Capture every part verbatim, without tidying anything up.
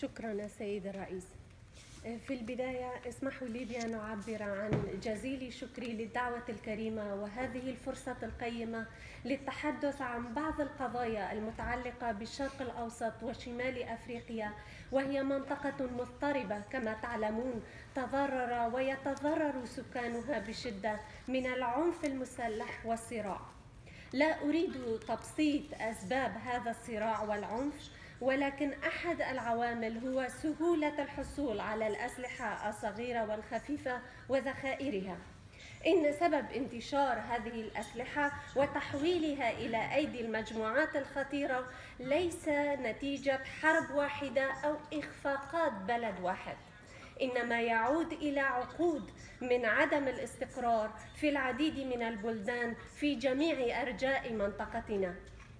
شكرا سيد الرئيس. في البداية اسمحوا لي بأن أعبر عن جزيل شكري للدعوة الكريمة وهذه الفرصة القيمة للتحدث عن بعض القضايا المتعلقة بالشرق الأوسط وشمال أفريقيا، وهي منطقة مضطربة كما تعلمون، تضرر ويتضرر سكانها بشدة من العنف المسلح والصراع. لا أريد تبسيط أسباب هذا الصراع والعنف، ولكن أحد العوامل هو سهولة الحصول على الأسلحة الصغيرة والخفيفة وذخائرها. إن سبب انتشار هذه الأسلحة وتحويلها إلى أيدي المجموعات الخطيرة ليس نتيجة حرب واحدة أو إخفاقات بلد واحد، إنما يعود إلى عقود من عدم الاستقرار في العديد من البلدان في جميع أرجاء منطقتنا.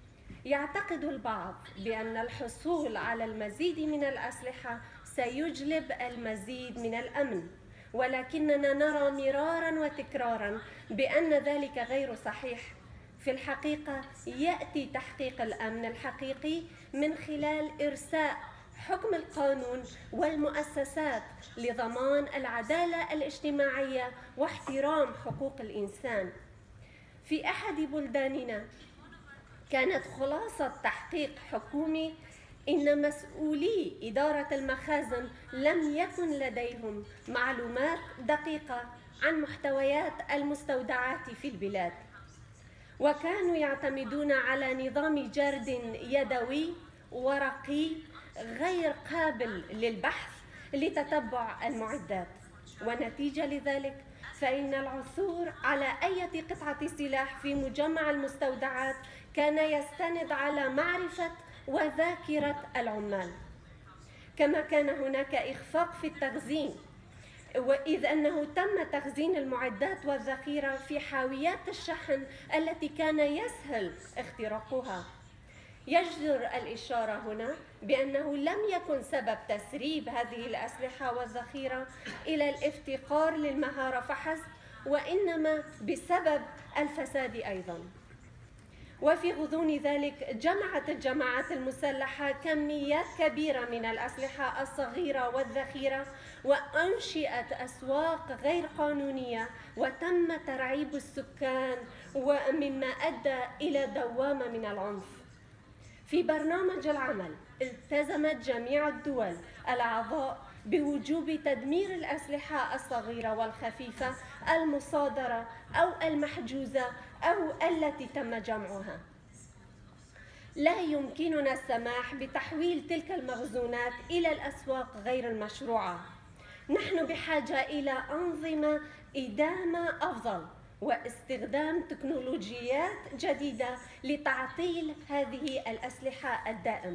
يعتقد البعض بأن الحصول على المزيد من الأسلحة سيجلب المزيد من الأمن، ولكننا نرى مرارا وتكرارا بأن ذلك غير صحيح. في الحقيقة يأتي تحقيق الأمن الحقيقي من خلال إرساء حكم القانون والمؤسسات لضمان العدالة الاجتماعية واحترام حقوق الإنسان. في أحد بلداننا كانت خلاصة تحقيق حكومي إن مسؤولي إدارة المخازن لم يكن لديهم معلومات دقيقة عن محتويات المستودعات في البلاد، وكانوا يعتمدون على نظام جرد يدوي ورقي غير قابل للبحث لتتبع المعدات، ونتيجة لذلك فإن العثور على أي قطعة سلاح في مجمع المستودعات كان يستند على معرفة وذاكرة العمال. كما كان هناك إخفاق في التخزين، وإذ أنه تم تخزين المعدات والذخيرة في حاويات الشحن التي كان يسهل اختراقها. يجدر الإشارة هنا بأنه لم يكن سبب تسريب هذه الأسلحة والذخيرة إلى الافتقار للمهارة فحسب، وإنما بسبب الفساد أيضاً. وفي غضون ذلك جمعت الجماعات المسلحة كميات كبيرة من الأسلحة الصغيرة والذخيرة، وأنشئت أسواق غير قانونية، وتم ترعيب السكان، ومما أدى إلى دوامة من العنف. في برنامج العمل التزمت جميع الدول الأعضاء بوجوب تدمير الأسلحة الصغيرة والخفيفة المصادرة أو المحجوزة أو التي تم جمعها. لا يمكننا السماح بتحويل تلك المخزونات إلى الأسواق غير المشروعة. نحن بحاجة إلى أنظمة إدامة أفضل واستخدام تكنولوجيات جديدة لتعطيل هذه الأسلحة الدائم.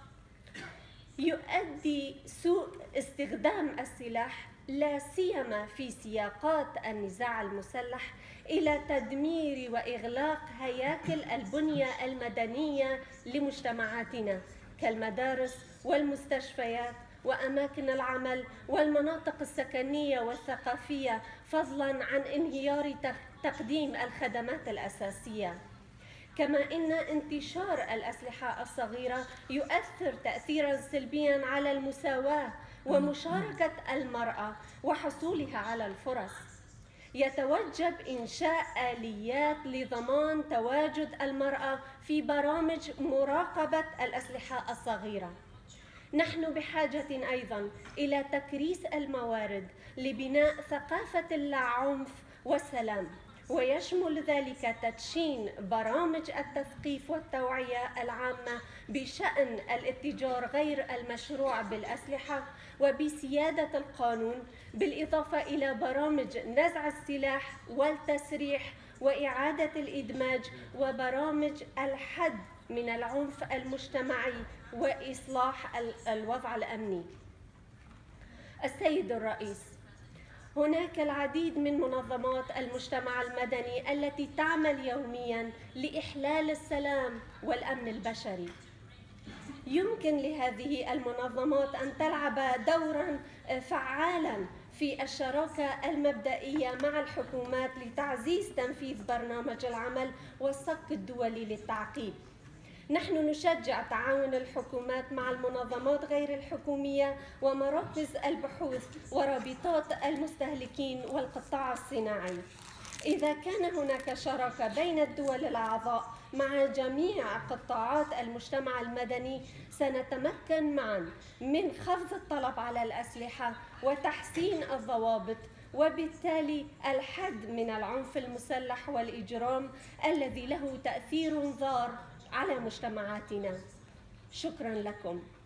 يؤدي سوء استخدام السلاح لا سيما في سياقات النزاع المسلح إلى تدمير وإغلاق هياكل البنية المدنية لمجتمعاتنا كالمدارس والمستشفيات وأماكن العمل والمناطق السكنية والثقافية، فضلاً عن انهيار تقديم الخدمات الأساسية. كما إن انتشار الأسلحة الصغيرة يؤثر تأثيراً سلبياً على المساواة ومشاركة المرأة وحصولها على الفرص. يتوجب إنشاء آليات لضمان تواجد المرأة في برامج مراقبة الأسلحة الصغيرة. نحن بحاجة أيضاً إلى تكريس الموارد لبناء ثقافة اللاعنف والسلام، ويشمل ذلك تدشين برامج التثقيف والتوعية العامة بشأن الاتجار غير المشروع بالأسلحة وبسيادة القانون، بالإضافة إلى برامج نزع السلاح والتسريح وإعادة الإدماج وبرامج الحد من العنف المجتمعي وإصلاح الوضع الأمني. السيد الرئيس، هناك العديد من منظمات المجتمع المدني التي تعمل يومياً لإحلال السلام والأمن البشري. يمكن لهذه المنظمات أن تلعب دوراً فعالاً في الشراكة المبدئية مع الحكومات لتعزيز تنفيذ برنامج العمل والصك الدولي للتعقيب. نحن نشجع تعاون الحكومات مع المنظمات غير الحكومية ومراكز البحوث ورابطات المستهلكين والقطاع الصناعي. إذا كان هناك شراكة بين الدول الأعضاء مع جميع قطاعات المجتمع المدني، سنتمكن معا من خفض الطلب على الأسلحة وتحسين الضوابط، وبالتالي الحد من العنف المسلح والإجرام الذي له تأثير ضار على مجتمعاتنا. شكراً لكم.